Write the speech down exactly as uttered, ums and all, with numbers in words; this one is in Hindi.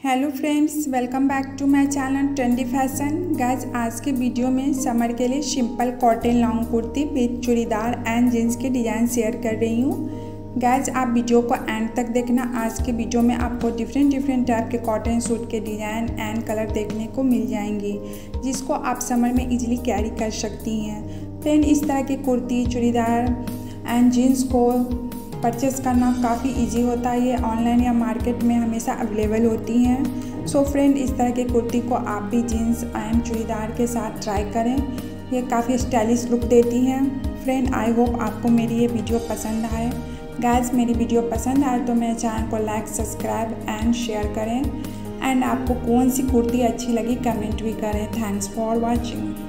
Hello friends, welcome back to my channel trendy fashion. Guys आज के वीडियो में समर के लिए simple cotton long kurti with churidar and jeans के डिज़ाइन शेयर कर रही हूँ। गाइज आप वीडियो को एंड तक देखना। आज के वीडियो में आपको डिफरेंट डिफरेंट टाइप के कॉटन सूट के डिज़ाइन एंड कलर देखने को मिल जाएंगी, जिसको आप समर में इजीली कैरी कर सकती हैं। फ्रेंड, इस तरह की कुर्ती, चूड़ीदार एंड जीन्स को परचेस करना काफ़ी इजी होता है। ये ऑनलाइन या मार्केट में हमेशा अवेलेबल होती हैं। सो फ्रेंड, इस तरह की कुर्ती को आप भी जीन्स एंड चूड़ीदार के साथ ट्राई करें। ये काफ़ी स्टाइलिश लुक देती हैं। फ्रेंड, आई होप आपको मेरी ये वीडियो पसंद आए। गाइस, मेरी वीडियो पसंद आए तो मेरे चैनल को लाइक, सब्सक्राइब एंड शेयर करें। एंड आपको कौन सी कुर्ती अच्छी लगी कमेंट भी करें। Thanks for watching.